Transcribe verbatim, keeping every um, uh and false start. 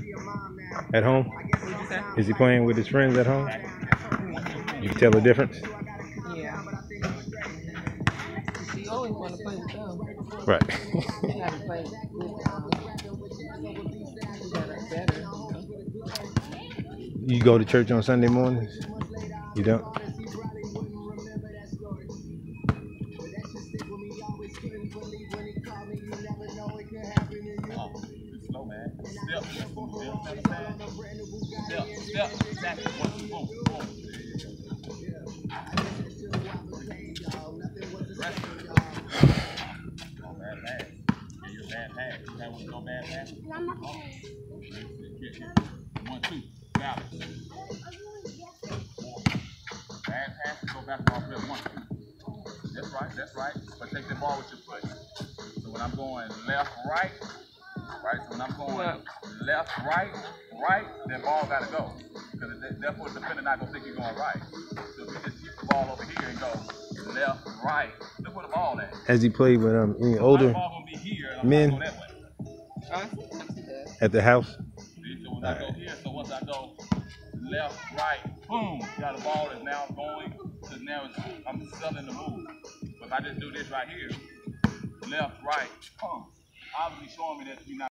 At home? Is he playing with his friends at home? You can tell the difference? Yeah. He always want to play with them. Right. He got to play with them. He got to better. You go to church on Sunday mornings? You don't? Slow, man. Step, step, step, step, exactly. One, two, boom, boom. No bad pass. Yeah, you're a bad pass. You have one no bad pass? One, two, balance. Bad pass, go back off there. One, two. That's right, that's right. But take the ball with your foot. So when I'm going left, right, right? So when I'm going left, right, right, that ball got to go. Because therefore the defender not going to think you're going right. So if you just keep the ball over here and go left, right, look where the ball at. Has he played with um, any So older my ball gonna be here, and I'm men gonna go that way. at the house? See, so when All I go right. here, so once I go left, right, boom, got a ball that's now going, because now it's, I'm selling the move. But if I just do this right here, left, right, boom, obviously showing me that you're not